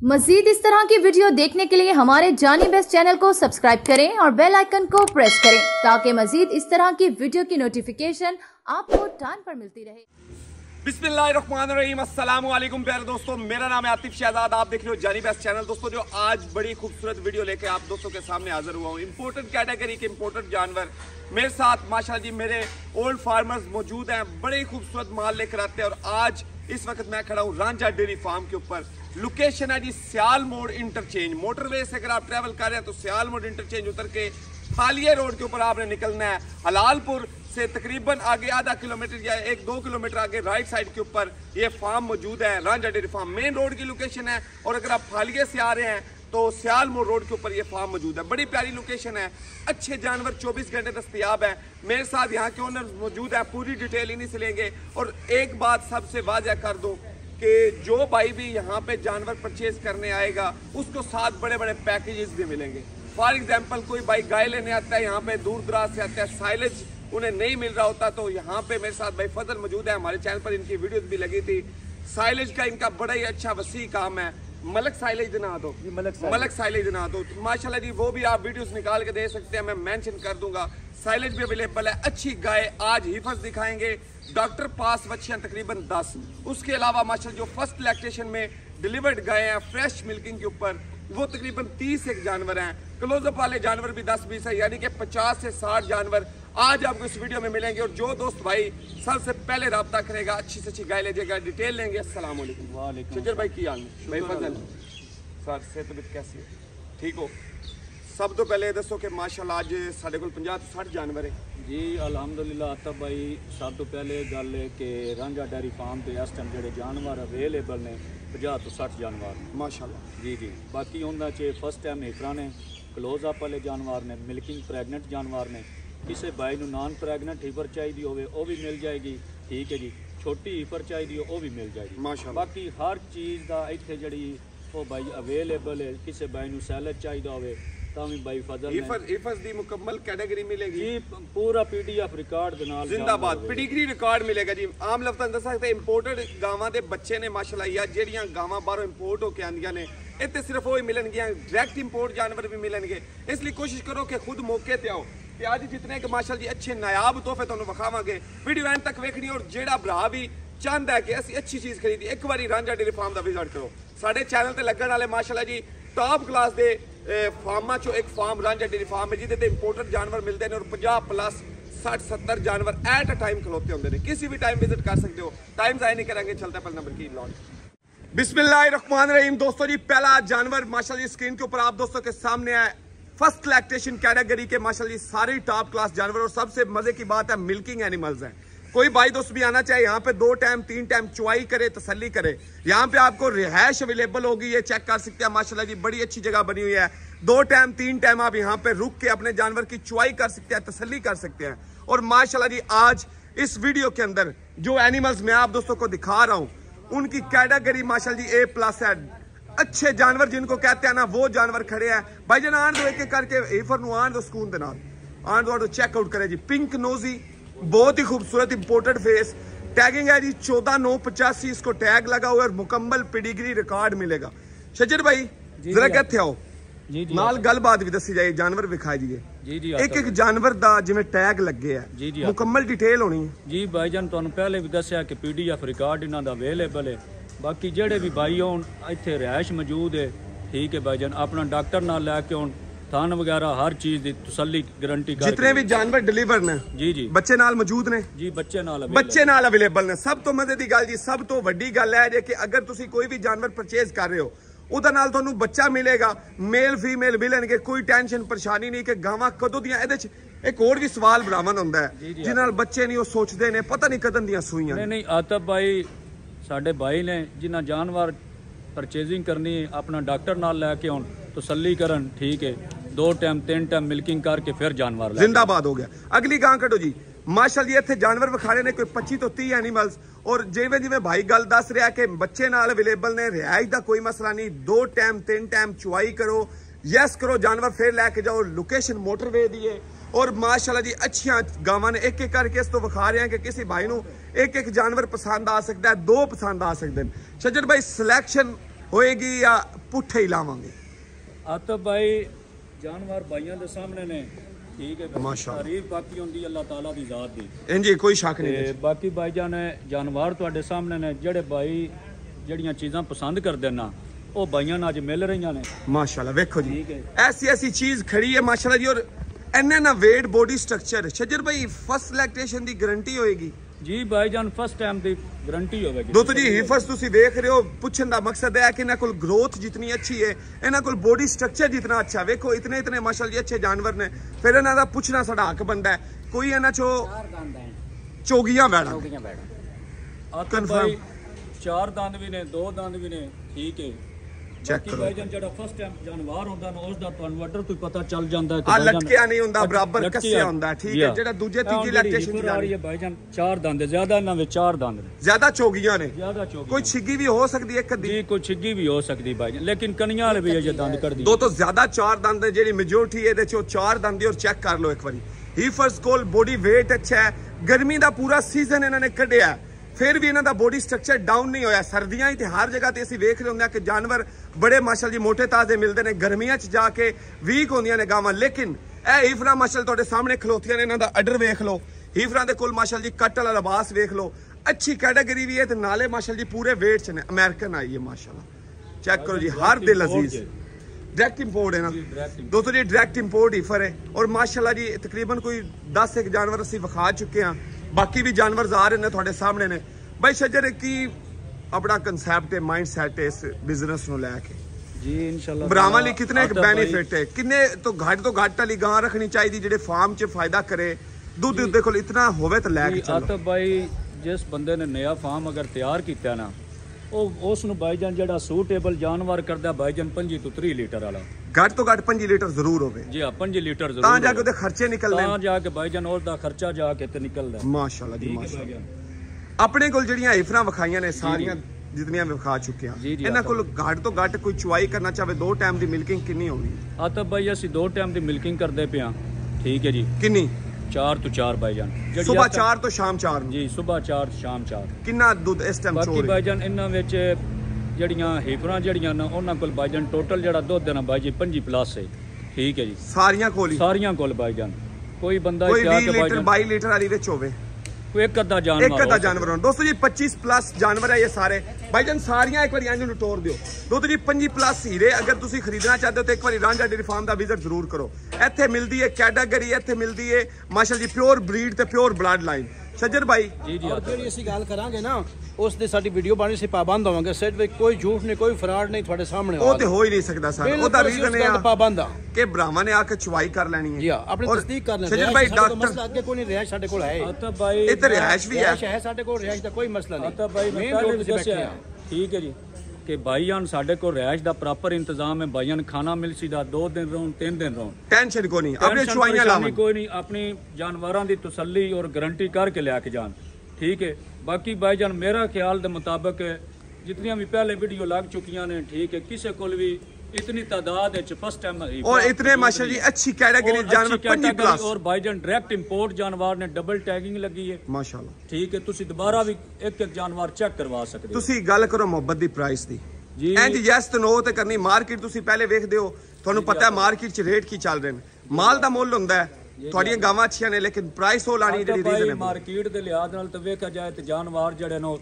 मजीद इस तरह की वीडियो देखने के लिए हमारे जानी बेस्ट चैनल को सब्सक्राइब करें और बेल आइकन को प्रेस करें ताकि मजीद इस तरह की वीडियो की नोटिफिकेशन आपको टाइम पर मिलती रहे। बिस्मिल्लाहिर्रहमानिर्रहीम, अस्सलाम वालेकुम प्यारे दोस्तों, मेरा नाम है आतिफ शहजाद, आप देख रहे हो जानी बेस्ट चैनल। दोस्तों जो आज बड़ी खूबसूरत वीडियो लेके आप दोस्तों के सामने हाजिर हुआ हूँ। इंपोर्टेड कैटेगरी के इंपोर्टेड जानवर मेरे साथ माशाल्लाह जी मेरे ओल्ड फार्मर्स मौजूद हैं, बड़े खूबसूरत माल लेकर आते हैं। और आज इस वक्त मैं खड़ा हूँ रांझा डेयरी फार्म के ऊपर। लोकेशन है जी सियाल मोड़ इंटरचेंज। मोटरवे से अगर आप ट्रैवल कर रहे हैं तो सियाल मोड़ इंटरचेंज उतर के फालिया रोड के ऊपर आपने निकलना है। हलालपुर से तकरीबन आगे आधा किलोमीटर या 1-2 किलोमीटर आगे राइट साइड के ऊपर ये फार्म मौजूद है, Ranjha dairy farm. Main road की लोकेशन है। और अगर आप फालिया से आ रहे हैं तो सियाल मोड़ रोड के ऊपर ये फार्म मौजूद है। बड़ी प्यारी लोकेशन है, अच्छे जानवर 24 घंटे दस्तयाब है। मेरे साथ यहाँ के ओनर मौजूद है, पूरी डिटेल इन्हीं से लेंगे। और एक बात सबसे वाज़ह कर दूँ कि जो भाई भी यहाँ पे जानवर परचेज करने आएगा उसको साथ बड़े बड़े पैकेजेस भी मिलेंगे। फॉर एग्जांपल कोई भाई गाय लेने आता है, यहाँ पे दूर दराज से आता है, साइलेज उन्हें नहीं मिल रहा होता तो यहाँ पे मेरे साथ भाई फजल मौजूद है। हमारे चैनल पर इनकी वीडियोस भी लगी थी। साइलेज का इनका बड़ा ही अच्छा वसी काम है। मलक साइलेज दिना दो, मलक साइलेज दिना दो माशाल्लाह जी, वो भी आप वीडियोस निकाल के दे सकते हैं, मैं मेंशन कर दूंगा। साइलेज भी अवेलेबल है। अच्छी गाय आज हिफज दिखाएंगे, डॉक्टर पास बच्चियां तकरीबन 10। उसके अलावा माशाल्लाह जो फर्स्ट लैक्टेशन में डिलीवर्ड गाय हैं फ्रेश मिल्किंग के ऊपर, वो तकरीबन 30 एक जानवर हैं। क्लोजअप वाले जानवर भी 10-20 है, यानी कि 50 से 60 जानवर आज आपको इस वीडियो में मिलेंगे। और जो दोस्त भाई सबसे पहले रब्ता करेगा अच्छी से अच्छी गाय लीजिएगा, डिटेल लेंगे। अस्सलाम वालेकुम शजर भाई, की हाल है भाई? फजल सर से तबीयत कैसी है? ठीक हो? सब तो पहले दसो कि माशाल्लाह आज साढ़े को 50 से 60 जानवर है जी। अलहमदुलिल्लाह आतब भाई, सब तो पहले गल है कि रांझा डेयरी फार्म से इस टाइम जो जानवर अवेलेबल ने 50 तो 60 जानवर माशाल्लाह जी जी। बाकी उन्होंने फर्स्ट टाइम हिफरा ने, क्लोज अप वाले जानवर ने, मिल्किंग प्रैगनेंट जानवर ने। किसी भाई को नॉन प्रैगनेंट हीफर चाहिए हो वो भी मिल जाएगी, ठीक है जी। छोटी हीफर चाहिए हो वो भी मिल जाएगी माशाल्लाह। बाकी हर चीज़ का इतने जी वो भाई अवेलेबल है। किसी भाई को सैलड चाहिए हो तो भी भाई फजल हिफज दी मुकम्मल कैटेगरी मिलेगी जी, पूरा PDF रिकॉर्ड दे नाल जिंदाबाद पेडिग्री रिकॉर्ड मिलेगा जी। आम लफ्ज़ दस सकते इंपोर्टेड गावां दे बच्चे ने माशाल्लाह, या जेड़ियां गावां बाहरों इंपोर्ट होके आंदियां ने इत्थे सिर्फ वो ही मिलणगियां, डायरेक्ट इंपोर्ट जानवर भी मिलणगे। इसलिए कोशिश करो कि खुद मौके ते आओ। ते आज जितने कि माशाल्लाह जी अच्छे नायाब तोहफे तुहानू विखावांगे, वीडियो एंड तक वेखनी। और जेड़ा भरा भी चाहता है कि असीं अच्छी चीज़ खरीदी, एक बारी रांझा डेयरी फार्म का विजिट करो। साडे चैनल ते लगण वाले माशाल्लाह जी टॉप क्लास दे फार्मा चो एक फार्म रांझा डेयरी फार्म है जिहदे इंपोर्टेड जानवर मिलते हैं। और 50+ 60-70 जानवर एट अ टाइम खलोते होंगे ने। किसी भी टाइम विजिट कर सकते हो, टाइम ज़ाया नहीं करेंगे। चलता है पहले नंबर की लॉन्च। बिस्मिल्लाहिर्रहमानिर्रहीम दोस्तों जी, पहला जानवर माशाल्लाह स्क्रीन के ऊपर आप दोस्तों के सामने है। फर्स्ट लैक्टेशन कैटेगरी के माशाल्लाह सारे टॉप क्लास जानवर। और सबसे मजे की बात है मिल्किंग एनिमल्स हैं। कोई भाई दोस्त भी आना चाहे यहाँ पे 2 टाइम 3 टाइम चुवाई करे, तसल्ली करे। यहाँ पे आपको रिहायश अवेलेबल होगी, ये चेक कर सकते हैं माशाल्लाह जी, बड़ी अच्छी जगह बनी हुई है। 2 टाइम 3 टाइम आप यहाँ पे रुक के अपने जानवर की चुवाई कर सकते हैं, तसल्ली कर सकते हैं। और माशाल्लाह जी आज इस वीडियो के अंदर जो एनिमल्स मैं आप दोस्तों को दिखा रहा हूँ उनकी कैटेगरी माशाल्लाह जी A+ है। अच्छे जानवर जिनको कहते हैं ना, वो जानवर खड़े हैं। भाई जान आन दो एक एक करके, हीफर नु आन दो सुकून दे नाल, आन दो चेकआउट करे जी। पिंक नोजी, बहुत ही खूबसूरत इंपोर्टेड फेस, टैगिंग है जी 14/9/85, इसको टैग लगा हुआ है और मुकम्मल पेडिग्री रिकॉर्ड मिलेगा। शजर भाई जरा कहते आओ जी जी, नाल गलबात भी दसी जाए, जानवर विखाई जाइए जी जी। एक एक जानवर दा जिवें टैग लगे है जी जी, मुकम्मल डिटेल होनी है जी। भाईजान तुहानू पहले भी दस्या कि PDF रिकॉर्ड इन्हां दा अवेलेबल है। बाकी जेड़े भी भाई होन इत्थे रिहायश मौजूद है, ठीक है भाईजान, अपना डॉक्टर नाल लैके होन, थान वगैरह हर चीज की तसल्ली गारंटी कर। जितने भी जानवर डिलीवर ने जी जी, बच्चे नाल मौजूद ने जी, बच्चे नाल अवेलेबल ने। सब तो मजे की गल जी, सब तो वड्डी गल है कि अगर तुसी कोई भी जानवर परचेज कर रहे हो उहदे नाल तुहानू बच्चा मिलेगा, मेल फीमेल मिलणगे, कोई टेंशन परेशानी नहीं कि गावां कदों दियां। इहदे च एक होर भी सवाल बरावन हुंदा है जिन्हां नाल बच्चे नहीं, वो सोचते ने पता नहीं कदन दियां सूईयां। नहीं आतब भाई साडे भाई ने जिन्हां जानवर परचेजिंग करनी है अपना डॉक्टर नाल लैके आउण, तसल्ली करन, ठीक है। 2 टाइम 3 टाइम मिल्किंग करके फिर जानवर जिंदाबाद हो गया। अगली गां कटो जी माशाल्लाह, इत्थे जानवर विखाड़े ने कोई 25 तो 30 एनिमल्स। और जिवें जिवें भाई गल दस रहा कि बच्चे नाल अवेलेबल ने, रिहायश का कोई मसला नहीं। 2 टाइम 3 टाइम चुवाई करो, यस करो, जानवर फिर लैके जाओ। लोकेशन मोटरवे दी है। और माशाल्लाह जी अच्छियां गावां ने एक एक करके इस तो विखा रहे हैं कि किसी भाई नू एक एक जानवर पसंद आ सकता है, 2 पसंद आ सकते हैं। शजर भाई सिलेक्शन होएगी या ਪੁੱਠੇ ਹੀ ਲਾਵਾਂਗੇ। ਆਤਬ ਭਾਈ ਜਾਨਵਰ ਭਾਈਆਂ ਦੇ ਸਾਹਮਣੇ ਨੇ, ਠੀਕ ਹੈ ਮਾਸ਼ਾਅੱਲਾ। ਤਾਰੀਫ ਬਾਕੀ ਹੁੰਦੀ ਅੱਲਾਹ ਤਾਲਾ ਦੀ ਜ਼ਾਤ ਦੀ, ਇੰਜੀ ਕੋਈ ਸ਼ੱਕ ਨਹੀਂ। ਤੇ ਬਾਕੀ ਭਾਈਜਾਨ ਜਾਨਵਰ ਤੁਹਾਡੇ ਸਾਹਮਣੇ ਨੇ, ਜਿਹੜੇ ਭਾਈ ਜਿਹੜੀਆਂ ਚੀਜ਼ਾਂ ਪਸੰਦ ਕਰਦੇ ਨਾ ਉਹ ਭਾਈਆਂ ਨਾਲ ਅੱਜ ਮਿਲ ਰਹੀਆਂ ਨੇ ਮਾਸ਼ਾਅੱਲਾ। ਵੇਖੋ ਜੀ ਠੀਕ ਹੈ, ऐसी चीज खड़ी है माशाल्लाह जी। और इन्ने ना वेट बॉडी स्ट्रक्चर शजर भाई फर्स्ट लैक्टेशन ਦੀ ਗਾਰੰਟੀ ਹੋਏਗੀ ਜੀ ਭਾਈਜਾਨ, ਫਸਟ ਟਾਈਮ ਦੀ ਗਾਰੰਟੀ ਹੋਵੇਗੀ। ਦੋਸਤੋ ਜੀ ਹੀਫਰਸ ਤੁਸੀਂ ਵੇਖ ਰਹੇ ਹੋ, ਪੁੱਛਣ ਦਾ ਮਕਸਦ ਹੈ ਕਿ ਇਹਨਾਂ ਕੋਲ ਗਰੋਥ ਜਿਤਨੀ ਅੱਛੀ ਹੈ, ਇਹਨਾਂ ਕੋਲ ਬੋਡੀ ਸਟਰਕਚਰ ਜਿਤਨਾ ਅੱਛਾ, ਵੇਖੋ ਇਤਨੇ ਮਾਸ਼ਾਅੱਲਾ ਜੀ ਅੱਛੇ ਜਾਨਵਰ ਨੇ। ਫਿਰ ਇਹਨਾਂ ਦਾ ਪੁੱਛਣਾ ਸਾਡਾ ਹੱਕ ਬਣਦਾ ਹੈ। ਕੋਈ ਇਹਨਾਂ ਚੋਂ ਚੋਗੀਆਂ ਬੈਣਾ ਆਤਬ ਭਾਈ 4 ਦੰਦ ਵੀ ਨੇ, 2 ਦੰਦ ਵੀ ਨੇ, ਠੀਕ ਹੈ। ਚੈੱਕ ਕਰੋ ਭਾਈਜਾਨ ਜਿਹੜਾ ਫਸਟ ਟਾਈਮ ਜਾਨਵਰ ਹੁੰਦਾ ਨਾ ਉਸ ਦਾ ਤੁਹਾਨੂੰ ਆਰਡਰ ਤੋਂ ਪਤਾ ਚੱਲ ਜਾਂਦਾ ਹੈ ਆ ਲਟਕਿਆ ਨਹੀਂ ਹੁੰਦਾ, ਬਰਾਬਰ ਕੱਸਿਆ ਹੁੰਦਾ, ਠੀਕ ਹੈ। ਜਿਹੜਾ ਦੂਜੇ ਤੀਜੀ ਲੈਕਟੇਸ਼ਨ ਦੀ ਆ ਰਹੀ ਹੈ ਭਾਈਜਾਨ 4 ਦੰਦ ਜ਼ਿਆਦਾ, ਇਹਨਾਂ ਵਿੱਚ 4 ਦੰਦ ਨੇ, ਜ਼ਿਆਦਾ ਚੋਗੀਆਂ ਨੇ, ਜ਼ਿਆਦਾ ਚੋਗੀ। ਕੋਈ ਛਿੱਗੀ ਵੀ ਹੋ ਸਕਦੀ ਹੈ ਇੱਕ ਅੱਧੀ ਜੀ, ਕੋਈ ਛਿੱਗੀ ਵੀ ਹੋ ਸਕਦੀ ਭਾਈਜਾਨ, ਲੇਕਿਨ ਕਣੀਆਂ ਵਾਲੇ ਵੀ ਅਜੇ ਦੰਦ ਕੱਢਦੀ। ਦੋ ਤੋਂ ਜ਼ਿਆਦਾ 4 ਦੰਦ ਹੈ, ਜਿਹੜੀ ਮੈਜੋਰਟੀ ਇਹਦੇ ਚੋਂ 4 ਦੰਦ ਦੀ। ਔਰ ਚੈੱਕ ਕਰ ਲਓ ਇੱਕ ਵਾਰੀ, ਹੀਫਰਸ ਕੋਲ ਬੋਡੀ weight ਅੱਛਾ ਹੈ। ਗਰਮੀ ਦਾ ਪੂਰਾ ਸੀਜ਼ਨ ਇਹਨਾਂ ਨੇ ਕੱਢਿਆ, ਫਿਰ ਵੀ ਇਹਨਾਂ ਦਾ ਬੋਡੀ ਸਟਰਕਚਰ ਡਾਊਨ ਨਹੀਂ ਹੋਇਆ। ਸਰਦੀਆਂ ਹੀ ਤੇ ਹਰ ਜਗ੍ਹਾ ਤੇ ਅਸੀਂ ਵੇਖ ਰਹੇ ਹੁੰਦੇ ਆ ਕਿ ਜਾਨਵਰ ਬੜੇ ਮਾਸ਼ਾਅੱਲਾ ਜੀ ਮੋਟੇ ਤਾਜ਼ੇ ਮਿਲਦੇ ਨੇ, ਗਰਮੀਆਂ 'ਚ ਜਾ ਕੇ ਵੀਕ ਹੁੰਦੀਆਂ ਨੇ ਗਾਵਾਂ। ਲੇਕਿਨ ਇਹ ਹੀਫਰਾਂ ਮਾਸ਼ਾਅੱਲਾ ਤੁਹਾਡੇ ਸਾਹਮਣੇ ਖਲੋਤੀਆਂ ਨੇ, ਇਹਨਾਂ ਦਾ ਆਰਡਰ ਵੇਖ ਲਓ। ਹੀਫਰਾਂ ਦੇ ਕੋਲ ਮਾਸ਼ਾਅੱਲਾ ਜੀ ਕੱਟ ਵਾਲਾ ਲਿਬਾਸ ਵੇਖ ਲਓ, ਅੱਛੀ ਕੈਟਾਗਰੀ ਵੀ ਹੈ ਤੇ ਨਾਲੇ ਮਾਸ਼ਾਅੱਲਾ ਜੀ ਪੂਰੇ weight 'ਚ ਨੇ। ਅਮਰੀਕਨ ਆਈ ਹੈ ਮਾਸ਼ਾਅੱਲਾ, ਚੈੱਕ ਕਰੋ ਜੀ, ਹਰ ਦਿਲ ਅਜ਼ੀਜ਼। डायरेक्ट इंपोर्ट है ना दोस्तों जी, डायरेक्ट इंपोर्ट हीफर है। और माशाल्लाह जी तकरीबन कोई 10 एक जानवर असीं विखा चुके हैं, बाकी भी जानवर आ रहे हैं तुहाडे सामने ने। भाई शजर की अपना कंसैप्ट है, माइंड सैट है इस बिजनेस ਨੂੰ ਲੈ ਕੇ जी इंशाल्लाह ਬਰਾਵਾਂ ਲਈ ਕਿਤਨੇ ਇੱਕ ਬੈਨੀਫਿਟ ਹੈ, ਕਿੰਨੇ ਤੋਂ ਘੱਟ ਵਾਲੀ ਗਾਂ ਰੱਖਣੀ ਚਾਹੀਦੀ ਜਿਹੜੇ ਫਾਰਮ 'ਚ ਫਾਇਦਾ ਕਰੇ, ਦੁੱਧ ਦੇਖੋ ਇਤਨਾ ਹੋਵੇ ਤਾਂ ਲੈ ਕੇ ਚੱਲੋ। ਆਤਬ ਭਾਈ ਜਿਸ ਬੰਦੇ ਨੇ ਨया ਫਾਰਮ ਅਗਰ ਤਿਆਰ ਕੀਤਾ ਨਾ, ਉਹ ਉਸ ਨੂੰ ਭਾਈਜਾਨ ਜਿਹੜਾ ਸੂਟੇਬਲ ਜਾਨਵਰ ਕਰਦਾ ਭਾਈਜਾਨ 5 ਤੋਂ 3 ਲੀਟਰ ਵਾਲਾ, ਘੱਟ ਤੋਂ ਘੱਟ 5 ਲੀਟਰ ਜ਼ਰੂਰ ਹੋਵੇ। ਜੀ ਹਾਂ 5 ਲੀਟਰ ਜ਼ਰੂਰ, ਤਾਂ ਜਾ ਕੇ ਉਹਦੇ ਖਰਚੇ ਨਿਕਲਣੇ, ਤਾਂ ਜਾ ਕੇ ਭਾਈਜਾਨ ਉਸ ਦਾ ਖਰਚਾ ਜਾ ਕੇ ਤੇ ਨਿਕਲਦਾ। ਮਾਸ਼ਾਅੱਲਾ ਜੀ ਮਾਸ਼ਾਅੱਲਾ। ਆਪਣੇ ਕੋਲ ਜਿਹੜੀਆਂ ਹੀਫਰਾਂ ਵਿਖਾਈਆਂ ਨੇ ਸਾਰੀਆਂ ਜਿਤਨੀਆਂ ਵਿਖਾ ਚੁੱਕੇ ਹਾਂ, ਇਹਨਾਂ ਕੋਲ ਘੱਟ ਤੋਂ ਘੱਟ ਕੋਈ ਚੁਆਈ ਕਰਨਾ ਚਾਹੇ 2 ਟਾਈਮ ਦੀ ਮਿਲਕਿੰਗ ਕਿੰਨੀ ਹੋਣੀ? ਆਤਬ ਭਾਈ ਅਸੀਂ 2 ਟਾਈਮ ਦੀ ਮਿਲਕਿੰਗ ਕਰਦੇ ਪਿਆ, ਠੀਕ ਹੈ ਜੀ। ਕਿੰਨੀ? 4 ਤੋਂ 4 ਭਾਈਜਾਨ, ਸਵੇਰ 4 ਤੋਂ ਸ਼ਾਮ 4 ਜੀ, ਸਵੇਰ 4 ਸ਼ਾਮ 4। ਕਿੰਨਾ ਦੁੱਧ ਇਸ ਟਾਈਮ ਚੋਰ? ਬਾਕੀ ਭਾਈਜਾਨ ਇਹਨਾਂ ਵਿੱਚ ਜਿਹੜੀਆਂ ਹੀਫਰਾਂ ਜਿਹੜੀਆਂ ਨਾ ਉਹਨਾਂ ਕੋਲ ਭਾਈਜਾਨ ਟੋਟਲ ਜਿਹੜਾ ਦੁੱਧ ਦੇਣਾ ਭਾਈ ਜੀ 25 ਪਲੱਸ ਹੈ, ਠੀਕ ਹੈ ਜੀ। ਸਾਰੀਆਂ ਕੋਲ ਹੀ? ਸਾਰੀਆਂ ਕੋਲ ਭਾਈਜਾਨ। ਕੋਈ ਬੰਦਾ ਕੋਈ 20 ਲੀਟਰ 22 ਲੀਟਰ ਵਾਲੀ ਵਿੱਚ ਹੋਵੇ, ਕੋਈ ਇੱਕ ਅੱਧਾ ਜਾਨਵਰ ਹੋਣ। ਦੋਸਤੋ ਜੀ 25 ਪਲੱਸ ਜਾਨਵਰ ਹੈ ਇਹ ਸਾਰੇ ਭਾਈਜਾਨ, ਸਾਰੀਆਂ ਇੱਕ ਵਾਰੀ ਇੰਜ ਨੂੰ ਟੋਰ ਦਿਓ। ਦੋਸਤੋ ਜੀ 25 ਪਲੱਸ ਹੀਰੇ ਅਗਰ ਤੁਸੀਂ ਖਰੀਦਣਾ ਚਾਹਦੇ ਹੋ ਤਾਂ ਇੱਕ ਵਾਰੀ ਰਾਂਝਾ ਡੇਅਰੀ ਫਾਰਮ ਦਾ ਵਿਜ਼ਿਟ ਜ਼ਰੂਰ ਕਰੋ। ਇੱਥੇ ਮਿਲਦੀ ਹੈ ਕੈਟਾਗਰੀ, ਇੱਥੇ ਮਿਲਦੀ ਹੈ ਮਾਸ਼ਾਅੱਲਾ ਜੀ ਪਿਓਰ ਬਰੀਡ ਤੇ ਪਿਓਰ ਬਲੱਡ ਲਾਈਨ। ਸ਼ਜਰ ਭਾਈ ਜੀ ਜੀ ਜਿਹੜੀ ਅਸੀਂ ਗੱਲ ਕਰਾਂਗੇ ਨਾ ਉਸ ਦੇ ਸਾਡੀ ਵੀਡੀਓ ਬਣਨੀ ਸੀ ਪਾਬੰਦ ਹੋਵਾਂਗੇ, ਸਿਰ ਵਿੱਚ ਕੋਈ ਝੂਠ ਨਹੀਂ, ਕੋਈ ਫਰਾਡ ਨਹੀਂ ਤੁਹਾਡੇ ਸਾਹਮਣੇ। ਉਹ ਤੇ ਹੋ ਹੀ ਨਹੀਂ ਸਕਦਾ ਸਰ, ਉਹਦਾ ਰੀਜ਼ਨ ਹੈ ਪਾਬੰਦ ਆ ਕਿ ਭਰਾਵਾਂ ਨੇ ਆ ਕੇ ਚੁਆਈ ਕਰ ਲੈਣੀ ਹੈ। ਜੀ ਆਪਣੀ ਤਸਦੀਕ ਕਰ ਲੈਣੀ। ਸ਼ਜਰ ਭਾਈ ਡਾਕਟਰ ਮਸਲਾ ਅੱਗੇ ਕੋਈ ਨਹੀਂ, ਰਿਹਾਇਸ਼ ਸਾਡੇ ਕੋਲ ਹੈ। ਆਤਬ ਭਾਈ ਇਹ ਤੇ ਰਿਹਾਇਸ਼ ਵੀ ਹੈ ਸਾਡੇ ਕੋਲ, ਰਿਹਾਇਸ਼ ਦਾ ਕੋਈ ਮਸਲਾ ਨਹੀਂ। ਆਤਬ ਭਾਈ ਮੈਂ ਪਹਿਲੇ ਦੱਸਿਆ, ਠੀਕ ਹੈ ਜੀ, ਕਿ ਭਾਈਜਾਨ ਸਾਡੇ ਕੋਲ ਰਿਹਾਇਸ਼ ਦਾ ਪ੍ਰੋਪਰ ਇੰਤਜ਼ਾਮ ਹੈ। ਭਾਈਜਾਨ ਖਾਣਾ ਮਿਲ ਸੀਦਾ 2 ਦਿਨ ਰਹੂੰ 3 ਦਿਨ ਰਹੂੰ, ਟੈਨਸ਼ਨ ਕੋਈ ਨਹੀਂ, ਆਪਣੇ ਚੁਆਈਆਂ ਲਾਵਣ ਕੋਈ ਨਹੀਂ, ਆਪਣੀ ਜਾਨਵਰਾਂ ਦੀ ਤਸੱਲੀ ਔਰ ਗਾਰੰਟੀ ਕਰਕੇ ਲੈ ਕੇ ਜਾਣ, ਠੀਕ ਹੈ। ਬਾਕੀ ਭਾਈਜਾਨ ਮੇਰਾ ਖਿਆਲ ਦੇ ਮੁਤਾਬਕ ਜਿਤਨੀਆਂ ਵੀ ਪਹਿਲੇ ਵੀਡੀਓ ਲੱਗ ਚੁੱਕੀਆਂ ਨੇ, ਠੀਕ ਹੈ, ਕਿਸੇ ਕੋਲ ਵੀ इतनी तादाद है फर्स्ट टाइम और इतने माशाल्लाह जी अच्छी कैटेगरी जानवर 25 प्लस और भाईजान डायरेक्ट इंपोर्ट जानवर ने डबल टैगिंग लगी है माशाल्लाह, ठीक है। तुसी दोबारा भी एक एक जानवर चेक करवा सकते हो। तुसी गल करो मोहब्बत दी प्राइस दी जी इंज यस तो नो ते करनी। मार्केट तुसी पहले वेखदे हो, ਤੁਹਾਨੂੰ ਪਤਾ ਹੈ ਮਾਰਕੀਟ 'ਚ ਰੇਟ ਕੀ ਚੱਲ ਰਹੇ ਨੇ, ਮਾਲ ਦਾ ਮੁੱਲ ਹੁੰਦਾ ਹੈ, ਤੁਹਾਡੀਆਂ ਗਾਵਾਂ ਅੱਛੀਆਂ ਨੇ ਲੇਕਿਨ ਪ੍ਰਾਈਸ ਉਹ ਲਾਣੀ ਜਿਹੜੀ ਰੀਜ਼ਨੇਬਲ ਮਾਰਕੀਟ ਦੇ ਲਿਹਾਜ਼ ਨਾਲ ਤਾਂ ਵੇਖਿਆ ਜਾਏ ਤੇ ਜਾਨਵਰ ਜਿਹੜੇ ਨੇ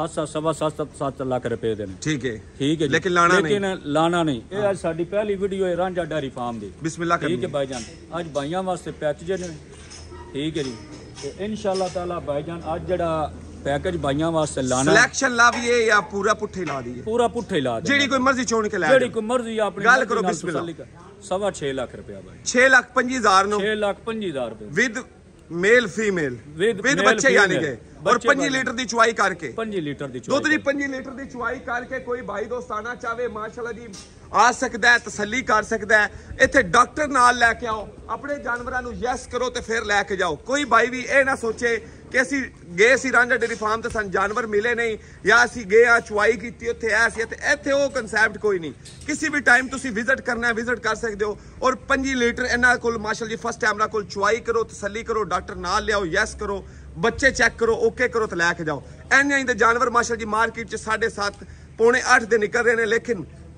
7 ਲੱਖ ਰੁਪਏ ਦੇ ਨੇ, ਠੀਕ ਹੈ ਲੇਕਿਨ ਲਾਣਾ ਨਹੀਂ। ਇਹ ਅੱਜ ਸਾਡੀ ਪਹਿਲੀ ਵੀਡੀਓ ਹੈ ਰਾਂਝਾ ਡੈਰੀ ਫਾਰਮ ਦੀ, ਬਿਸਮਿਲ੍ਲਾ ਕਰੀਏ, ਠੀਕ ਹੈ ਭਾਈਜਾਨ। ਅੱਜ ਭਾਈਆਂ ਵਾਸਤੇ ਪੈਕੇਜ ਨੇ, ਠੀਕ ਹੈ ਜੀ, ਤੇ ਇਨਸ਼ਾਅੱਲਾ ਤਾਲਾ ਭਾਈਜਾਨ ਅੱਜ ਜਿਹੜਾ पैकेज भाइयों वास्ते लाना सिलेक्शन लाविए या पूरा पुट्ठे ला दिए, पूरा पुट्ठे ला दे, जेडी कोई मर्जी छोड़ के ला, जेडी कोई मर्जी अपनी गल करो बिस्मिल्लाह। 6.5 लाख रुपया भाई, 6,50,000 नो 6,50,000 रुपए विद मेल फीमेल विद बच्चे यानी के, और 5 लीटर दी चुवाई करके 5 लीटर दी दुध दी 5 लीटर दी चुवाई करके कोई भाई दोस्त आना चाहे माशाल्लाह जी आ सकता है, तसल्ली कर सकता है। इत्थे डॉक्टर नाल लैके आओ, अपने जानवरां नूं यस करो ते फिर लैके जाओ। कोई भाई भी ये ना सोचे कि असीं गए सी रांझा डेयरी फार्म ते सन जानवर मिले नहीं, या असीं गए आ चुवाई कीती उत्थे ऐसी ते इत्थे वो कंसैप्ट कोई नहीं। किसी भी टाइम तुसीं विजिट करना है विजिट कर सकते हो। और 5 लीटर इन्हां कोल माशाल्लाह जी फर्स्ट टाइम कोल चुवाई करो, तसल्ली करो, डॉक्टर नाल लियाओ, यस करो, बच्चे चेक करो, ओके करो तो लैके जाओ। इन्ने ही जानवर माशाल्लाह जी मार्केट च 7:30 पौने 8 दे निकल रहे हैं, लेकिन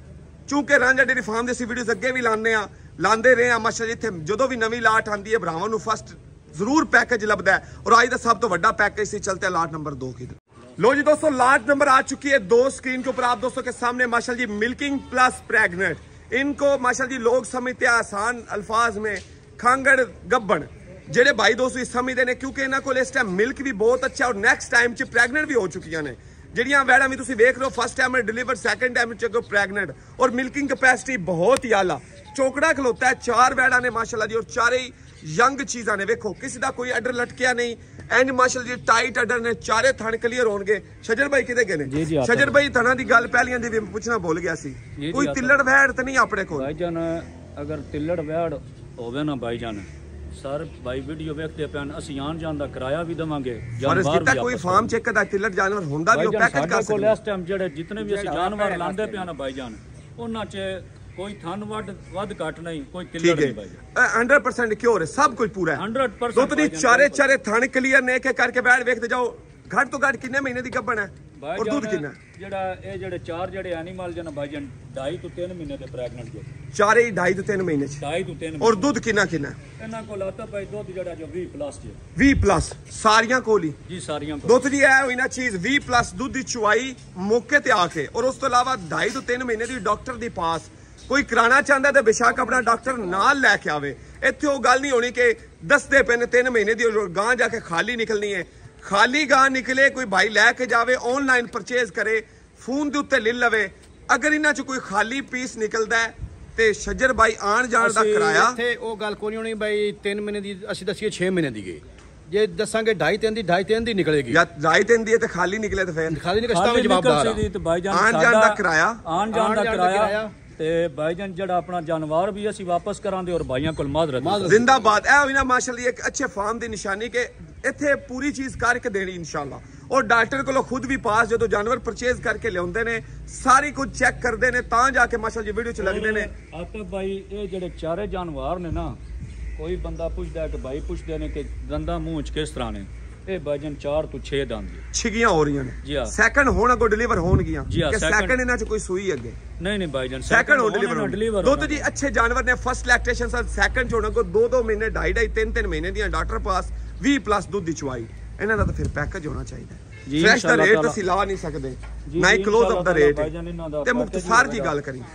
ਚੂੰਕਿ ਰਾਂਝਾ ਡੇਰੀ ਫਾਰਮ ਦੇ ਅਸੀਂ ਵੀਡੀਓਜ਼ ਅੱਗੇ ਵੀ ਲਾਉਂਦੇ ਰਹੇ ਆ ਮਾਸ਼ਾਅੱਲਾ। ਇੱਥੇ ਜਦੋਂ ਵੀ ਨਵੀਂ ਲਾਟ ਆਂਦੀ ਹੈ ਭਰਾਵਾਂ ਨੂੰ ਫਸਟ ਜ਼ਰੂਰ ਪੈਕੇਜ ਲੱਭਦਾ ਹੈ ਔਰ ਅੱਜ ਦਾ सब तो बड़ा पैकेज से चलते हैं लाट नंबर 2 की। लो जी दोस्तों, लाट नंबर आ चुकी है 2 स्क्रीन के ऊपर आप दोस्तों के सामने माशाल्लाह जी, मिल्किंग प्लस प्रेग्नेंट। इनको माशाल्लाह जी लोग समझते हैं आसान अल्फाज में खांगड़ गब्बन, जेडे भाई दोस्तों इस समझते हैं क्योंकि इन्होंने को इस टाइम मिल्क भी बहुत अच्छा और नैक्सट टाइम च प्रेग्नेंट भी हो चुकी ने। ਜਿਹੜੀਆਂ ਵੈੜਾਂ ਵੀ ਤੁਸੀਂ ਵੇਖ ਰਹੇ ਹੋ first time deliver, second time ਚ ਪ੍ਰੈਗਨੈਂਟ ਔਰ ਮਿਲਕਿੰਗ ਕੈਪੈਸਿਟੀ ਬਹੁਤ ਹੀ ਆਲਾ। ਚੋਕੜਾ ਖਲੋਤਾ ਹੈ, 4 ਵੈੜਾਂ ਨੇ ਮਾਸ਼ਾਅੱਲਾ ਜੀ ਔਰ ਚਾਰੇ ਹੀ ਯੰਗ ਚੀਜ਼ਾਂ ਨੇ। ਵੇਖੋ ਕਿਸੇ ਦਾ ਕੋਈ ਆਰਡਰ ਲਟਕਿਆ ਨਹੀਂ, ਐਂਡ ਮਾਸ਼ਾਅੱਲਾ ਜੀ ਟਾਈਟ ਆਰਡਰ ਨੇ, ਚਾਰੇ ਥਣ ਕਲੀਅਰ ਹੋਣਗੇ। ਸ਼ਜਰ ਭਾਈ ਕਿਤੇ ਗਏ ਨੇ? ਸ਼ਜਰ ਭਾਈ ਥਣਾ ਦੀ ਗੱਲ ਪਹਿਲੀਆਂ ਦੀ ਵੀ ਪੁੱਛਣਾ ਭੁੱਲ ਗਿਆ ਸੀ, ਕੋਈ ਤਿੱਲੜ ਵੈੜ ਤਾਂ ਨਹੀਂ ਆਪਣੇ ਕੋਲ? ਭਾਈਜਾਨ ਅਗਰ ਤਿੱਲੜ ਵੈੜ ਹੋਵੇ ਨਾ ਭਾਈਜਾਨ, ਸਰ ਭਾਈ ਵੀਡੀਓ ਵੇਖਦੇ ਪੈਣ, ਅਸੀਂ ਆਣ ਜਾਣ ਦਾ ਕਿਰਾਇਆ ਵੀ ਦੇਵਾਂਗੇ। ਜਾਨਵਰ ਵੀ ਕੋਈ ਫਾਰਮ ਚੈੱਕ ਦਾ ਤਿੱਲੜ ਜਾਨਵਰ ਹੁੰਦਾ ਵੀ ਉਹ ਪੈਕੇਜ ਕਰ ਸਕਦੇ। ਇਸ ਟਾਈਮ ਜਿਹੜੇ ਜਿੰਨੇ ਵੀ ਅਸੀਂ ਜਾਨਵਰ ਲਾਂਦੇ ਪਿਆ ਨਾ ਭਾਈਜਾਨ, ਉਹਨਾਂ 'ਚ ਕੋਈ ਥਣ ਵੱਧ ਘੱਟ ਨਹੀਂ, ਕੋਈ ਤਿੱਲੜ ਨਹੀਂ ਭਾਈਜਾਨ। 100% ਕਿਉਰ ਹੈ, ਸਭ ਕੁਝ ਪੂਰਾ ਹੈ 100%। ਦੋ ਤੁਸੀਂ ਚਾਰੇ ਥਣ ਕਲੀਅਰ ਨੇ ਕੇ ਕਰਕੇ ਬੈਠ ਵੇਖਦੇ ਜਾਓ। ਘੱਟ ਤੋਂ ਘੱਟ ਕਿੰਨੇ ਮਹੀਨੇ ਦੀ ਗੱਭਣ ਹੈ ਔਰ ਦੁੱਧ ਕਿੰਨਾ? ਜਿਹੜੇ 4 ਜਿਹੜੇ ਐਨੀਮਲ ਜਨ ਭਾਈਜਾਨ 2.5 ਤੋਂ 3 ਮਹੀਨੇ ਦੇ ਪ੍ਰੈਗਨੈਂਟ ਜੋ ਚਾਰੇ ਹੀ 2.5 ਤੋਂ 3 ਮਹੀਨੇ ਚ 2.5 ਤੋਂ 3 ਔਰ ਦੁੱਧ ਕਿੰਨਾ ਇਹਨਾਂ ਕੋਲ ਆਤਾ ਭਾਈ ਦੁੱਧ ਜਿਹੜਾ ਜੋ 20+ ਜੀ 20+ ਸਾਰੀਆਂ ਕੋਲ ਹੀ ਜੀ, ਸਾਰੀਆਂ ਕੋਲ ਦੁੱਧ ਜੀ ਹੈ ਹੋਈ ਨਾ ਚੀਜ਼ 20+ ਦੁੱਧ ਦੀ ਚੁਆਈ ਮੌਕੇ ਤੇ ਆ ਕੇ। ਔਰ ਉਸ ਤੋਂ ਇਲਾਵਾ 2.5 ਤੋਂ 3 ਮਹੀਨੇ ਦੀ ਡਾਕਟਰ ਦੀ ਪਾਸ ਕੋਈ ਕਰਾਣਾ ਚਾਹੁੰਦਾ ਤੇ ਬੇਸ਼ੱਕ ਆਪਣਾ ਡਾਕਟਰ ਨਾਲ ਲੈ ਕੇ ਆਵੇ। ਇੱਥੇ ਉਹ ਗੱਲ ਨਹੀਂ ਹੋਣੀ ਕਿ ਦੱਸਦੇ ਪਏ ਨੇ 3 ਮਹੀਨੇ ਦੀ ਗਾਂ ਜਾ ਕੇ ਖਾਲੀ ਨਿਕਲਣੀ ਹੈ। ਖਾਲੀ ਗਾਂ ਨਿਕਲੇ ਕੋਈ ਭਾਈ ਲੈ ਕੇ ਜਾਵੇ, ਆਨਲਾਈਨ ਪਰਚੇਜ਼ ਕਰੇ, ਫੋਨ ਦੇ ਉੱਤੇ ਲੈ ਲਵੇ। ਅਗਰ ਇਹਨਾਂ ਚ ਕੋਈ ਖਾਲੀ ਪੀਸ ਨਿਕਲਦਾ ਹੈ ਤੇ ਸ਼ਜਰ ਭਾਈ ਆਣ ਜਾਣ ਦਾ ਕਿਰਾਇਆ ਇੱਥੇ ਉਹ ਗੱਲ ਕੋਈ ਨਹੀਂ ਬਾਈ। 3 ਮਹੀਨੇ ਦੀ ਅਸੀਂ ਦੱਸੀਏ 6 ਮਹੀਨੇ ਦੀ ਗਈ, ਜੇ ਦੱਸਾਂਗੇ 2.5-3 ਦੀ ਨਿਕਲੇਗੀ ਜਾਂ 2.5-3 ਦੀ ਤੇ ਖਾਲੀ ਨਿਕਲੇ ਤੇ ਫਿਰ ਖਾਲੀ ਨਿਕਲਦਾ ਵਿੱਚ ਜਵਾਬਦਾਰ ਆਣ ਜਾਣ ਦਾ ਕਿਰਾਇਆ, ਆਣ ਜਾਣ ਦਾ ਕਿਰਾਇਆ ਤੇ ਭਾਈਜਾਨ ਜਿਹੜਾ ਆਪਣਾ ਜਾਨਵਰ ਵੀ ਅਸੀਂ ਵਾਪਸ ਕਰਾਂਗੇ ਔਰ ਭਾਈਆਂ ਕੋਲ ਮਾਜ਼ਰਤ ਜ਼ਿੰਦਾਬਾਦ। ਇਹ ਹੋਈ ਨਾ ਮਾਸ਼ਾਅੱਲਾ ਇੱਕ ਅੱਛੇ ਫਾਰਮ ਦੀ ਨਿਸ਼ਾਨੀ ਕਿ ਇੱਥੇ ਪੂਰੀ ਚੀਜ਼ ਕਰਕੇ ਦੇਣੀ ਇਨਸ਼ਾਅੱਲਾ। ਔਰ ਡਾਕਟਰ ਕੋਲੋਂ ਖੁਦ ਵੀ ਪਾਸ ਜਦੋਂ ਜਾਨਵਰ ਪਰਚੇਜ਼ ਕਰਕੇ ਲਿਆਉਂਦੇ ਨੇ ਸਾਰੀ ਕੁਝ ਚੈੱਕ ਕਰਦੇ ਨੇ ਤਾਂ ਜਾ ਕੇ ਮਾਸ਼ਾਅੱਲਾ ਜੀ ਵੀਡੀਓ ਚ ਲੱਗਦੇ ਨੇ। ਆਤਬ ਭਾਈ ਇਹ ਜਿਹੜੇ ਚਾਰੇ ਜਾਨਵਰ ਨੇ ਨਾ, ਕੋਈ ਬੰਦਾ ਪੁੱਛਦਾ ਕਿ ਭਾਈ ਪੁੱਛਦੇ ਨੇ ਕਿ ਦੰਦਾਂ ਮੂੰਹ ਚ ਕਿਸ ਤਰ੍ਹਾਂ ਨੇ, ਇਹ ਭਾਈਜਾਨ 4 ਤੋਂ 6 ਦੰਦ ਛਿਗੀਆਂ ਹੋ ਰਹੀਆਂ ਨੇ। ਸੈਕੰਡ ਹੁਣ ਅੱਗੋਂ ਡਿਲੀਵਰ ਹੋਣਗੀਆਂ ਕਿ ਸੈਕੰਡ ਇਹਨਾਂ ਚ ਕੋਈ ਸੂਈ ਅੱਗੇ ਨਹੀਂ ਭਾਈਜਾਨ, ਸੈਕੰਡ ਹੋ ਡਿਲੀਵਰ। ਦੁੱਧ ਜੀ ਅੱਛੇ ਜਾਨਵਰ ਨੇ, ਫਸਟ ਲੈਕਟੇਸ਼ਨ ਸਰ ਸੈਕੰਡ ਚ ਹੋਣਾ ਕੋ 2-2 ਮਹੀਨੇ 2.5-2.5 3-3 ਮਹੀਨੇ ਦੀਆਂ ਡਾਕਟਰ ਪਾਸ 20+ ਦੁੱਧ ਦੀ ਚੁਆਈ। ਇਹਨਾਂ ਦਾ ਤਾਂ ਫਿਰ ਪੈਕੇਜ ਹੋਣਾ ਚਾਹੀਦਾ। ਫਰੈਸ਼ ਦਾ ਰੇਟ ਅਸੀਂ ਲਾ ਨਹੀਂ ਸਕਦੇ, ਨਾ ਹੀ ਕਲੋਜ਼ ਅਪ ਦਾ ਰੇਟ ਤੇ ਮੁਖਤਸਾਰ ਜੀ ਗੱਲ ਕਰੀ।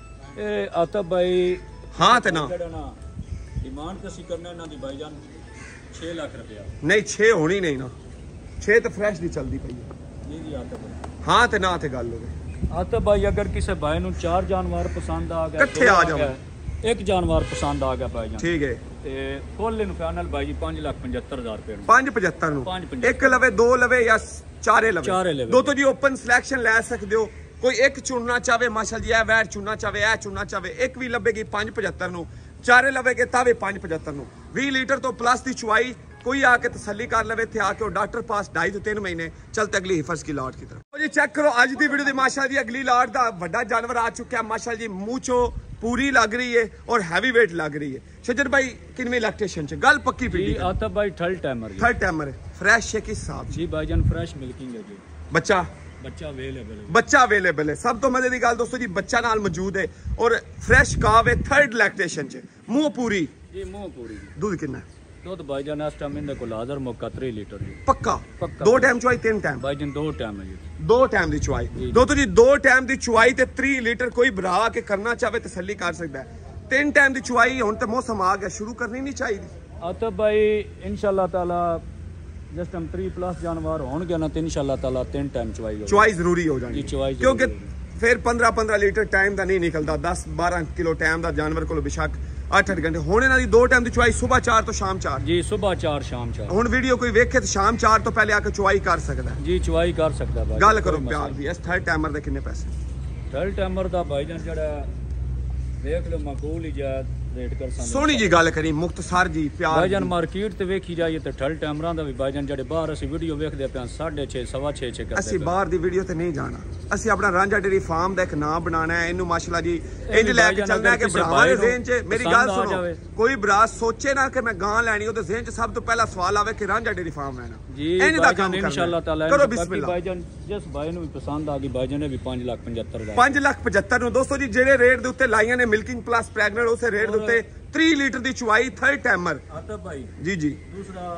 ਇਹ ਆਤਬ ਭਾਈ ਹਾਂ ਤੇ ਨਾ ਡਿਮਾਂਡ ਅਸੀਂ ਕਰਨਾ ਇਹਨਾਂ ਦੀ ਭਾਈਜਾਨ 6 ਲੱਖ ਰੁਪਇਆ ਨਹੀਂ 6 ਹੋਣੀ ਨਹੀਂ ਨਾ 6 ਤਾਂ ਫਰੈਸ਼ ਦੀ ਚੱਲਦੀ ਪਈ ਹੈ ਜੀ ਆਤਬ। ਹਾਂ ਤੇ ਨਾ ਤੇ ਗੱਲ ਹੋਵੇ ਆਤਬ ਭਾਈ ਅਗਰ ਕਿਸੇ ਭਾਈ ਨੂੰ 4 ਜਾਨਵਰ ਪਸੰਦ ਆ ਗਏ, ਇਕੱਠੇ ਆ ਜਾਓ, ਇੱਕ ਜਾਨਵਰ ਪਸੰਦ ਆ ਗਿਆ ਭਾਈਜਾਨ, ਠੀਕ ਹੈ ਤੇ ਕੋਲ ਨੂੰ ਫਾਈਨਲ ਭਾਈ ਜੀ 5,75,000 ਰੁਪਏ ਨੂੰ 575 ਨੂੰ ਇੱਕ ਲਵੇ 2 ਲਵੇ ਜਾਂ ਚਾਰੇ ਲਵੇ ਦੋ ਤੋਂ ਜੀ ਓਪਨ ਸਿਲੈਕਸ਼ਨ ਲੈ ਸਕਦੇ ਹੋ। ਕੋਈ ਇੱਕ ਚੁਣਨਾ ਚਾਹੇ ਮਾਸ਼ਾਅੱਲਾ ਜੀ ਇਹ ਵੈਟ ਚੁਣਨਾ ਚਾਹੇ ਇਹ ਚੁਣਨਾ ਚਾਹੇ ਇੱਕ ਵੀ ਲੱਭੇਗੀ 575 ਨੂੰ, ਚਾਰੇ ਲਵੇਗੇ ਤਾਂ ਵੀ 575 ਨੂੰ। 20 ਲੀਟਰ ਤੋਂ ਪਲੱਸ ਦੀ ਚੁਆਈ कोई आके तसल्ली कर ले थे आके और डॉक्टर पास 2.5 ਤੋਂ 3 महीने चलते अगली हिफज की लाट की तरफ। जी चेक करो आज की वीडियो माशाअल्लाह जी अगली लाट का बड़ा जानवर आ चुका है माशाअल्लाह जी, मूंछो पूरी लग रही है और हैवी वेट लग रही है। शजर भाई किनवी लैक्टेशन च गल पक्की पी आता भाई थर्ड टाइमर फ्रेश है किस हिसाब जी भाईजान फ्रेश मिल्किंग है जी, बच्चा अवेलेबल है। सब तो मजे की गल दोस्तों जी बच्चा नाल मौजूद है और फ्रेश काव है थर्ड लैक्टेशन च मुंह पूरी जी, मुंह पूरी। दूध कितना दूध भाईजान इस टाइम इनके कोल हाजिर मौका 3 लीटर जी पक्का 2 टाइम चुआई 3 टाइम भाईजान 2 टाइम है जी, 2 टाइम दी चुआई दो तो जी 2 टाइम दी चुआई ते 3 लीटर कोई भरा के करना चाहे तसल्ली कर सकता है। 3 टाइम दी चुआई हुण ते मौसम आ गया शुरू करनी नहीं चाहिए। आतब भाई इंशाल्लाह ताला जिस टाइम 3+ जानवर होंगे ना तो इंशाल्लाह ताला 3 टाइम चुआई जरूरी हो जानी क्योंकि फिर 15-15 लीटर टाइम का नहीं निकलता। 10-12 किलो टाइम का जानवर को बेशक 8-8 घंटे होने ना 2 टाइम की चुआई सुबह 4 तो शाम 4 जी, सुबह 4 शाम 4। हुण वीडियो कोई वेखे तो शाम 4 तो पहले आके चुआई कर सकता है जी, चुआई कर सकता है। गल करो प्यार दी इस थर्ड टाइमर दे कितने पैसे? थर्ड टाइमर दा भाईजान जड़ा देख लो माकूल ही जा रेट कर सकते। सोनी जी गल करी मुख्तसर जी प्यार भाईजान मार्केट ते वेखी जाइए तो थर्ड टाइमरां दा भी भाईजान जड़े बाहर असि वीडियो वेखदे पे 6.5 6.5 6 असि बाहर दी वीडियो ते नहीं जाना ਅਸੀਂ ਆਪਣਾ ਰਾਂਝਾ ਡੇਰੀ ਫਾਰਮ ਦਾ ਇੱਕ ਨਾਮ ਬਣਾਉਣਾ ਹੈ, ਇਹਨੂੰ ਮਾਸ਼ਾਅੱਲਾ ਜੀ ਇੰਜ ਲੈ ਕੇ ਚੱਲਣਾ ਹੈ ਕਿ ਭਰਾਵਾਂ ਦੇ ਜ਼ਿਹਨ 'ਚ ਮੇਰੀ ਗੱਲ ਸੁਣੋ, ਕੋਈ ਭਰਾ ਸੋਚੇ ਨਾ ਕਿ ਮੈਂ ਗਾਂ ਲੈਣੀ, ਉਹਦੇ ਜ਼ਿਹਨ 'ਚ ਸਭ ਤੋਂ ਪਹਿਲਾ ਸਵਾਲ ਆਵੇ ਕਿ ਰਾਂਝਾ ਡੇਰੀ ਫਾਰਮ ਲੈਣਾ ਜੀ। ਇੰਜ ਦਾ ਕੰਮ ਇਨਸ਼ਾਅੱਲਾ ਤਾਲਾ ਕਰੋ ਬਿਸਮਿਲ੍ਲਾ। ਭਾਈਜਾਨ ਜਿਸ ਭਾਈ ਨੂੰ ਵੀ ਪਸੰਦ ਆ ਗਈ ਭਾਈਜਾਨ ਨੇ ਵੀ 5,75,000 ਦਾ 5,75,000 ਨੂੰ ਦੋਸਤੋ ਜੀ ਜਿਹੜੇ ਰੇਟ ਦੇ ਉੱਤੇ ਲਾਈਆਂ ਨੇ ਮਿਲਕਿੰਗ ਪਲੱਸ ਪ੍ਰੈਗਨੈਂਟ ਉਸੇ ਰੇਟ ਦੇ ਉੱਤੇ 3 ਲੀਟਰ ਦੀ ਚੁਆਈ ਥਰਡ ਟਾਈਮਰ। ਆਤਬ ਭਾਈ ਜੀ ਜੀ ਦੂਸਰਾ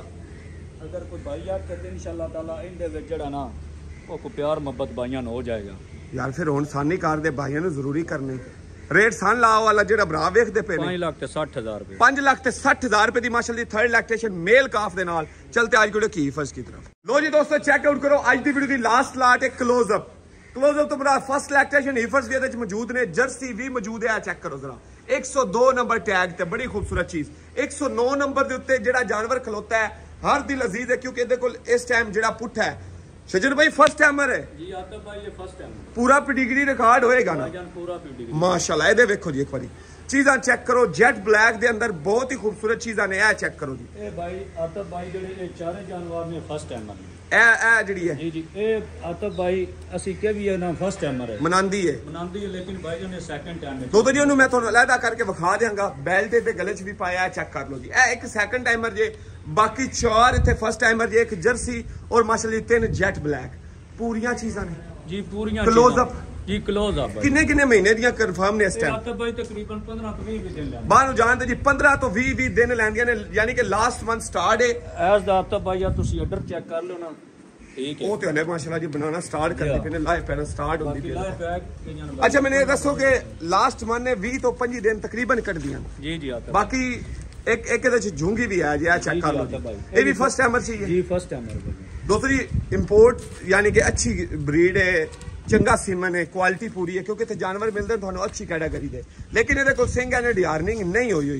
ਅਗਰ ਕੋਈ ਭਾਈ ਯਾਦ ਕਰਦੇ ਇਨਸ਼ਾਅੱਲਾ ਤਾਲਾ ਇਹਦੇ ਵਿੱਚ ਜਿਹੜਾ ਨਾ ਉਹ ਕੋ ਪਿਆਰ ਮੁਹੱਬਤ ਭਾਈਆਂ ਨੂੰ ਹੋ ਜਾਏਗਾ ਯਾਰ। ਫਿਰ ਹੁਣ ਸਾਨੀ ਕਾਰ ਦੇ ਭਾਈਆਂ ਨੂੰ ਜ਼ਰੂਰੀ ਕਰਨੇ ਰੇਟ ਸਨ ਲਾਓ ਵਾਲਾ ਜਿਹੜਾ ਭਰਾ ਵੇਖਦੇ ਪਏ ਨੇ 5,60,000 ਰੁਪਏ 5,60,000 ਰੁਪਏ ਦੀ ਮਾਸ਼ਾਅੱਲਾ ਦੀ ਥਰਡ ਲੈਕਟੇਸ਼ਨ ਮੇਲ ਕਾਫ ਦੇ ਨਾਲ। ਚਲਤੇ ਅੱਜ ਵੀਡੀਓ ਕੀ ਫਰਜ਼ की तरफ। लो जी दोस्तों चेक आउट करो ਅੱਜ ਦੀ ਵੀਡੀਓ ਦੀ ਲਾਸਟ ਲਾਟ ਇੱਕ ਕਲੋਜ਼ ਅਪ ਤੋਂ ਮੇਰਾ ਫਸਟ ਲੈਕਟੇਸ਼ਨ ਹੀਫਰਸ ਵੀ ਇਹਦੇ ਵਿੱਚ ਮੌਜੂਦ ਨੇ, ਜਰਸੀ ਵੀ ਮੌਜੂਦ ਹੈ। ਚੈੱਕ ਕਰੋ ਜ਼ਰਾ 102 ਨੰਬਰ ਟੈਗ ਤੇ ਬੜੀ ਖੂਬਸੂਰਤ ਚੀਜ਼ 109 ਨੰਬਰ ਦੇ ਉੱਤੇ ਜਿਹੜਾ ਜਾਨਵਰ ਖਲੋਤਾ ਹੈ ਹਰ ਦਿਲ ਅਜ਼ੀਜ਼ ਹੈ ਕਿਉਂਕਿ ਇਹਦੇ ਕੋਲ ਇਸ ਟਾਈਮ ਜਿਹੜਾ ਪੁੱਠ ਹੈ ਸ਼ਜਨ भाई फर्स्ट टाइमर है जी। आतब भाई ये फर्स्ट टाइम पूरा पेडिग्री रिकॉर्ड होएगा ना पूरा पेडिग्री माशाल्लाह। ये देखो जी एक बारी चीज़ां चेक करो जेट ब्लैक दे अंदर बहुत ही खूबसूरत चीज़ां ने। ये चेक करो जी ए भाई आतब भाई जेडे ये चारे जानवर ने फर्स्ट टाइमर ए ਜਿਹੜੀ ਹੈ जी जी ए आतब भाई ਅਸੀਂ ਕਿ ਵੀ ਇਹ ਨਾ ਫਸਟ ਟਾਈਮਰ ਹੈ ਮਨਾਂਦੀ ਹੈ ਲੇਕਿਨ ਭਾਈ ਨੇ ਸੈਕੰਡ ਟਾਈਮ ਦੋ ਜੀ ਉਹਨੂੰ ਮੈਂ ਤੁਹਾਨੂੰ ਅਲੱਗਾ ਕਰਕੇ ਵਿਖਾ ਦਿਆਂਗਾ। ਬੈਲਟ ਤੇ ਗਲੇ 'ਚ ਵੀ ਪਾਇਆ ਚੈੱਕ ਕਰ ਲਓ ਜੀ। ਇਹ ਇੱਕ ਸੈਕੰਡ ਟਾਈਮਰ ਜੇ, ਬਾਕੀ 4 ਇੱਥੇ ਫਸਟ ਟਾਈਮਰ ਜੇ, ਇੱਕ ਜਰਸੀ ਔਰ ਮਾਸ਼ਾਅੱਲਾ 3 ਜੈਟ ਬਲੈਕ। ਪੂਰੀਆਂ ਚੀਜ਼ਾਂ ਨੇ ਜੀ ਪੂਰੀਆਂ ਕਲੋਜ਼ ਅਪ ਜੀ ਕਲੋਜ਼ ਅਪ। ਕਿੰਨੇ ਮਹੀਨੇ ਦੀਆਂ ਕਨਫਰਮ ਨੇ ਇਸ ਟਾਈਮ? ਆਤਬ ਭਾਈ ਤਕਰੀਬਨ 15 ਤੋਂ 20 ਦਿਨ ਲੈਂਦੇ ਬਾਹਰੋਂ ਜਾਣਦੇ ਜੀ 15 ਤੋਂ 20 ਦਿਨ ਲੈਂਦੀਆਂ ਨੇ, ਯਾਨੀ ਕਿ ਲਾਸਟ ਮੰਥ ਸਟਾਰਟ ਹੈ ਐਸ ਦਾ। ਆਤਬ ਭਾਈ ਆ ਤੁਸੀਂ ਆਰਡਰ ਚੈੱਕ ਕਰ ਲਓ ਨਾ, ਠੀਕ ਹੈ। ਉਹ ਤੇ ਹਲੇ ਮਾਸ਼ਾਅੱਲਾ ਜੀ ਬਣਾਉਣਾ ਸਟਾਰਟ ਕਰਦੇ ਪਏ ਨੇ, ਲਾਈਵ ਪੈਨਲ ਸਟਾਰਟ ਹੁੰਦੀ ਪਈ ਹੈ। ਅੱਛਾ ਮੈਨੂੰ ਇਹ ਦੱਸੋ ਕਿ ਲਾਸਟ ਮੰਥ ਨੇ 20 ਤੋਂ 25 ਦਿਨ ਤਕਰੀਬਨ ਕੱਢਦੀਆਂ ਜੀ ਜੀ ਆਤਬ। ਬਾਕੀ ਇੱਕ ਇਹਦੇ ਚ ਝੂੰਗੀ ਵੀ ਆ ਜੀ, ਆ ਚੈੱਕ ਕਰ ਲਓ ਜੀ। ਇਹ ਵੀ ਫਸਟ ਟਾਈਮਰ ਸੀ ਜੀ ਫਸਟ ਟਾਈਮਰ। दूसरी इंपोर्ट यानी कि अच्छी ब्रीड है, चंगा सीमन है, क्वालिटी पूरी है क्योंकि जानवर मिलते हैं थानू अच्छी कैटेगरी दे। लेकिन ये सिंह है डियारनिंग नहीं हुई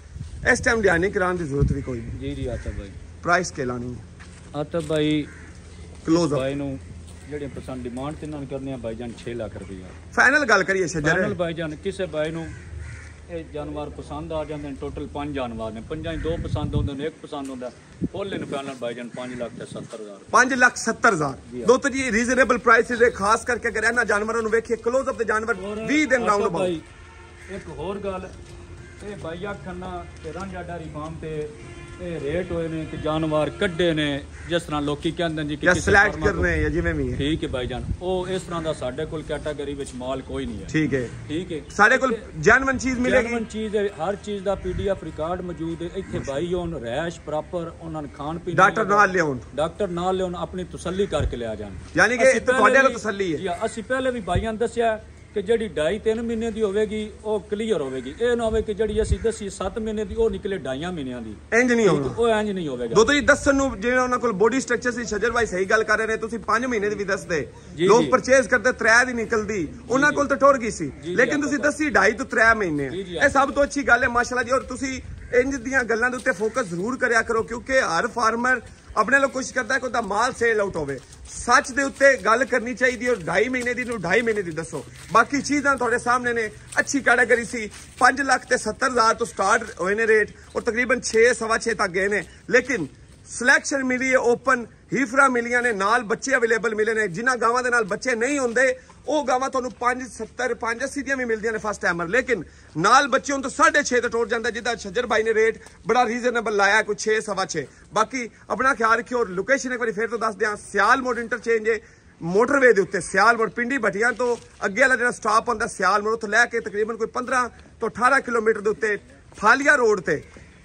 इस टाइम डियारनिंग कराने की जरूरत भी कोई नहीं। जी जी आतब भाई प्राइस के लानी है आतब भाई क्लोज भाई नु ਜਿਹੜੇ ਪਸੰਦ ਡਿਮਾਂਡ ਤੇ ਨਾਲ ਕਰਨੇ ਆ ਭਾਈਜਾਨ 6 ਲੱਖ ਰੁਪਏ ਫਾਈਨਲ ਗੱਲ ਕਰੀਏ ਸ਼ਜਰ ਫਾਈਨਲ ਭਾਈਜਾਨ ਕਿਸੇ ਭਾਈ ਨੂੰ ਇਹ ਜਾਨਵਰ ਪਸੰਦ ਆ ਜਾਂਦੇ ਨੇ। ਟੋਟਲ 5 ਜਾਨਵਰ ਨੇ, 5 ਹੀ 2 ਪਸੰਦ ਹੁੰਦੇ ਨੇ, 1 ਪਸੰਦ ਹੁੰਦਾ। ਫੁੱਲ ਇਨ ਫਾਈਨਲ ਭਾਈਜਾਨ 5,70,000 5,70,000 ਦੋਸਤੋ ਜੀ ਰੀਜ਼ਨੇਬਲ ਪ੍ਰਾਈਸ ਹੈ। ਖਾਸ ਕਰਕੇ ਅਗਰ ਇਹਨਾਂ ਜਾਨਵਰਾਂ ਨੂੰ ਵੇਖੀਏ ਕਲੋਜ਼ ਅਪ ਦੇ ਜਾਨਵਰ 20 ਦਿਨ ਰਾਉਂਡ ਅਬਾਊਟ। ਇੱਕ ਹੋਰ ਗੱਲ ਇਹ ਭਾਈਆ ਖੰਨਾ ਤੇ ਰਾਂਝਾ ਡੈਰੀ ਫਾਰਮ ਤੇ ਇਹ ਰੇਟ ਹੋਏ ਨੇ ਕਿ ਜਾਨਵਰ ਕੱਢੇ ਨੇ ਜਿਸ ਤਰ੍ਹਾਂ ਲੋਕੀ ਕਹਿੰਦੇ ਨੇ ਕਿ ਸਿਲੈਕਟ ਕਰਨੇ ਜਾਂ ਜਿਵੇਂ ਵੀ ਹੈ। ਠੀਕ ਹੈ ਭਾਈਜਾਨ, ਉਹ ਇਸ ਤਰ੍ਹਾਂ ਦਾ ਸਾਡੇ ਕੋਲ ਕੈਟਾਗਰੀ ਵਿੱਚ ਮਾਲ ਕੋਈ ਨਹੀਂ ਹੈ। ਠੀਕ ਹੈ ਠੀਕ ਹੈ, ਸਾਡੇ ਕੋਲ ਜੈਨੂਇਨ ਚੀਜ਼ ਮਿਲੇਗੀ। ਜੈਨੂਇਨ ਚੀਜ਼ ਹੈ, ਹਰ ਚੀਜ਼ ਦਾ ਪੀਡੀਐਫ ਰਿਕਾਰਡ ਮੌਜੂਦ ਹੈ ਇੱਥੇ। ਭਾਈ ਹੋਣ ਰੈਸ਼ ਪ੍ਰੋਪਰ ਉਹਨਾਂ ਨੂੰ ਖਾਣ ਪੀਣ ਡਾਕਟਰ ਨਾਲ ਲਿਆਉਣ, ਡਾਕਟਰ ਨਾਲ ਲਿਆਉਣ, ਆਪਣੀ ਤਸੱਲੀ ਕਰਕੇ ਲਿਆ ਜਾਣ। ਯਾਨੀ ਕਿ ਤੁਹਾਡੇ ਨਾਲ ਤਸੱਲੀ ਹੈ। ਜੀ ਅਸੀਂ ਪਹਿਲੇ ਵੀ ਭਾਈਆਂ ਨੇ ਦੱਸਿਆ ਕਿ ਜਿਹੜੀ 2.5-3 ਮਹੀਨੇ ਦੀ ਹੋਵੇਗੀ ਉਹ ਕਲੀਅਰ ਹੋਵੇਗੀ। ਇਹ ਨਾ ਹੋਵੇ ਕਿ ਜਿਹੜੀ ਅਸੀਂ ਦੱਸੀ 7 ਮਹੀਨੇ ਦੀ ਉਹ ਨਿਕਲੇ 2.5 ਮਹੀਨਿਆਂ ਦੀ। ਇੰਜ ਨਹੀਂ ਹੋਣਾ, ਉਹ ਇੰਜ ਨਹੀਂ ਹੋਵੇਗਾ। ਦੋ ਤੁਸੀਂ ਦੱਸਣ ਨੂੰ ਜਿਵੇਂ ਉਹਨਾਂ ਕੋਲ ਬੋਡੀ ਸਟਰਕਚਰ ਸੀ ਸ਼ਜਰ ਭਾਈ ਸਹੀ ਗੱਲ ਕਰ ਰਹੇ ਨੇ। ਤੁਸੀਂ 5 ਮਹੀਨੇ ਦੀ ਵੀ ਦੱਸਦੇ, ਲੋਕ ਪਰਚੇਜ਼ ਕਰਦੇ 3 ਦੀ ਨਿਕਲਦੀ, ਉਹਨਾਂ ਕੋਲ ਤਾਂ ਟੁਰ ਗਈ ਸੀ। ਲੇਕਿਨ ਤੁਸੀਂ ਦੱਸੀ 2.5 ਤੋਂ 3 ਮਹੀਨੇ। ਇਹ ਸਭ ਤੋਂ ਅੱਛੀ ਗੱਲ ਹੈ ਮਾਸ਼ਾਅੱਲਾ ਜੀ। ਔਰ ਤੁਸੀਂ ਇੰਜ ਦੀਆਂ ਗੱਲਾਂ ਦੇ ਉੱਤੇ ਫੋਕਸ ਜ਼ਰੂਰ ਕਰਿਆ ਕਰੋ ਕਿਉਂਕਿ ਹਰ ਫਾਰਮਰ ਆਪਣੇ ਲਈ ਕੋਸ਼ਿਸ਼ ਕਰਦਾ ਹੈ ਕਿ ਉਹਦਾ ਮਾਲ ਸੇਲ ਆਊਟ ਹੋਵੇ। ਸੱਚ ਦੇ ਉੱਤੇ ਗੱਲ ਕਰਨੀ ਚਾਹੀਦੀ। ਔਰ 2.5 ਮਹੀਨੇ ਦੀ ਨੂੰ 2.5 ਮਹੀਨੇ ਦੀ ਦੱਸੋ। ਬਾਕੀ ਚੀਜ਼ਾਂ ਤੁਹਾਡੇ ਸਾਹਮਣੇ ਨੇ। ਅੱਛੀ ਕੈਟਾਗਰੀ ਸੀ। 5,70,000 ਤੋਂ ਸਟਾਰਟ ਹੋਏ ਨੇ ਰੇਟ ਔਰ ਤਕਰੀਬਨ 6-6.5 ਤੱਕ ਗਏ ਨੇ। ਲੇਕਿਨ ਸਿਲੈਕਸ਼ਨ ਮਿਲੀ ਹੈ, ਓਪਨ ਹੀਫਰਾ ਮਿਲੀਆਂ ਨੇ, ਨਾਲ ਬੱਚੇ ਅਵੇਲੇਬਲ ਮਿਲੇ ਨੇ। ਜਿਨ੍ਹਾਂ ਗਾਵਾਂ ਦੇ ਨਾਲ ਬੱਚੇ ਨਹੀਂ ਹੁੰਦੇ ਉਹ ਗਾਵਾਂ ਤੁਹਾਨੂੰ 5,70, 5,80 ਦੀਆਂ ਵੀ ਮਿਲਦੀਆਂ ਨੇ ਫਸਟ ਟਾਈਮਰ। ਲੇਕਿਨ ਨਾਲ ਬੱਚੇ ਹੁਣ ਤੋਂ 6.5 ਤੇ ਟੁੱਟ ਜਾਂਦਾ, ਜਿੱਦਾਂ ਸ਼ਜਰ ਭਾਈ ਨੇ ਰੇਟ ਬੜਾ ਰੀਜ਼ਨੇਬਲ ਲਾਇਆ, ਕੋਈ 6-6.5। ਬਾਕੀ ਆਪਣਾ ਖਿਆਲ ਰੱਖਿਓ। ਔਰ ਲੋਕੇਸ਼ਨ ਇੱਕ ਵਾਰੀ ਫਿਰ ਤੋਂ ਦੱਸ ਦਿਆਂ, ਸਿਆਲ ਮੋੜ ਇੰਟਰਚੇਂਜ ਹੈ ਮੋਟਰਵੇ ਦੇ ਉੱਤੇ। ਸਿਆਲ ਮੋੜ ਪਿੰਡੀ ਭਟੀਆਂ ਤੋਂ ਅੱਗੇ ਵਾਲਾ ਜਿਹੜਾ ਸਟਾਪ ਹੁੰਦਾ ਸਿਆਲ ਮੋੜ, ਉੱਥੋਂ ਲੈ ਕੇ ਤਕਰੀਬਨ ਕੋਈ 15 ਤੋਂ 18 ਕਿਲੋਮੀਟਰ ਦੇ ਉੱਤੇ ਥਾਲੀਆ ਰੋਡ ਤੇ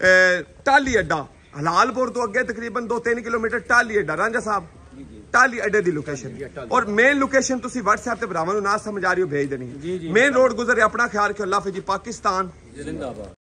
ਟਾਲੀ ਅੱਡਾ, ਹਲਾਲਪੁਰ ਤੋਂ ਅੱਗੇ ਤਕਰੀਬਨ 2-3 ਕਿਲੋਮੀਟਰ ਟਾਲੀ ਅੱਡਾ, ਰਾਂਝਾ ਸਾਹਿਬ ਟਾਲੀ ਅੱਡੇ ਦੀ ਲੋਕੇਸ਼ਨ। ਔਰ ਮੇਨ ਲੋਕੇਸ਼ਨ ਤੁਸੀਂ WhatsApp ਤੇ ਭਰਾਵਾਂ ਨੂੰ ਨਾ ਸਮਝ ਆ ਰਹੀ ਹੋ ਭੇਜ ਦੇਣੀ। ਮੇਨ ਰੋਡ ਗੁਜ਼ਰ ਰਿਹਾ। ਆਪਣਾ ਖਿਆਲ ਰੱਖਿਓ। ਅੱਲਾਹ ਹਾਫਿਜ਼ ਜੀ। ਪਾਕਿਸਤਾਨ ਜਿੰਦਾਬਾਦ।